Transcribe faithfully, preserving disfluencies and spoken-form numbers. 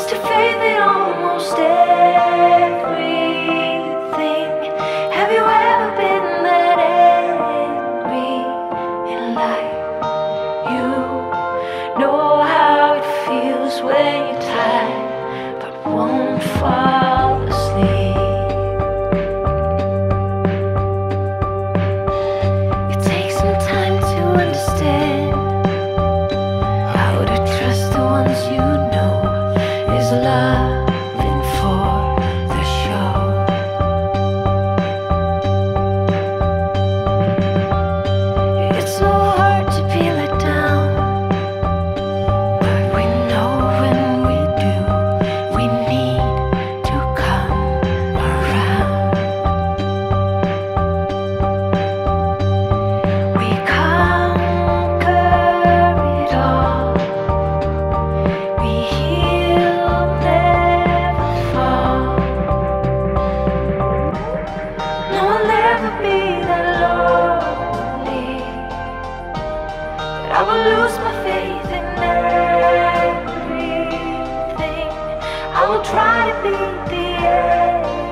used to faith in almost everything. Have you ever been that angry in life? You know how it feels when you're tired but won't fall asleep. It takes some time to understand how to trust the ones you know is loving for the show. It's so hard to be let down, but we know when we do, we need to come around. We conquer it all. We heal, never fall. No, I'll never be that lonely, but I will lose my faith in everything. I will try to be the end.